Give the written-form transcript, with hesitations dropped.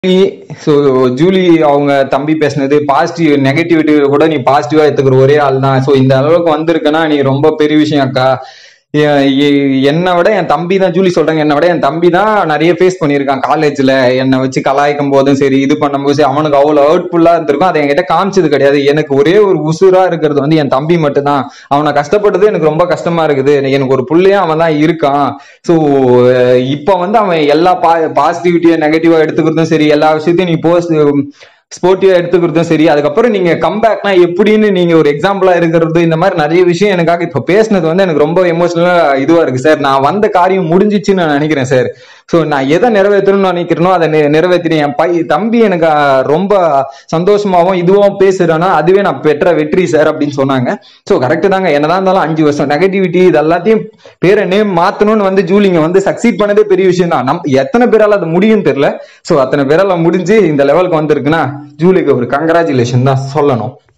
So Julie அவங்க தம்பி பேசினது பாசிட்டிவ் நெகட்டிவிட்டி கூட நீ பாசிட்டிவா எடுத்துக்கிற ஒரே ஆள் தான். ஸோ இந்த அளவுக்கு வந்திருக்குன்னா நீ ரொம்ப பெரிய விஷயம் அக்கா. என்னை விட என் தம்பி தான், ஜூலி சொல்றாங்க, என்னை விட என் தம்பி தான் நிறைய ஃபேஸ் பண்ணியிருக்கான் காலேஜ்ல. என்னை வச்சு கலாய்க்கும் போதும் சரி, இது பண்ணும்போது சரி, அவனுக்கு அவ்வளவு ஹர்ட்ஃபுல்லா இருந்திருக்கும். அதை என்கிட்ட காமிச்சது கிடையாது. எனக்கு ஒரே ஒரு உசுரா இருக்கிறது வந்து என் தம்பி மட்டும் தான். அவனை கஷ்டப்பட்டது எனக்கு ரொம்ப கஷ்டமா இருக்குது. எனக்கு ஒரு புள்ளையா அவன் தான் இருக்கான். ஸோ இப்ப வந்து அவன் எல்லா பாசிட்டிவிட்டியா நெகட்டிவா எடுத்துக்கிறதும் சரி, எல்லா விஷயத்தையும் நீ ஸ்போர்ட்டிவா எடுத்துக்கிறதும் சரி, அதுக்கப்புறம் நீங்க கம்பேக்னா எப்படின்னு நீங்க ஒரு எக்ஸாம்பிளா இருக்கிறது, இந்த மாதிரி நிறைய விஷயம் எனக்காக இப்ப பேசினது வந்து எனக்கு ரொம்ப எமோஷனலா இதுவா இருக்கு சார். நான் வந்த காரியம் முடிஞ்சிச்சுன்னு நான் நினைக்கிறேன் சார். ஸோ நான் எதை நிறைவேற்றணும்னு நினைக்கிறேனோ அதை நிறைவேற்றினேன். என் தம்பி எனக்கு ரொம்ப சந்தோஷமாவும் இதுவும் பேசுறேன்னா அதுவே நான் பெற்ற வெற்றி சார் அப்படின்னு சொன்னாங்க. ஸோ கரெக்ட் தாங்க. என்னதான் இருந்தாலும் 5 வருஷம் நெகட்டிவிட்டி இது எல்லாத்தையும் பேரை நேம் மாத்தணும்னு வந்து ஜூலிங்க வந்து சக்சீட் பண்ணதே பெரிய விஷயம் தான். எத்தனை பேரால அது முடியும் தெரியல. ஸோ அத்தனை பேரால முடிஞ்சு இந்த லெவலுக்கு வந்திருக்குன்னா ஜூலிக்கு ஒரு கங்க்ராச்சுலேஷன் தான் சொல்லணும்.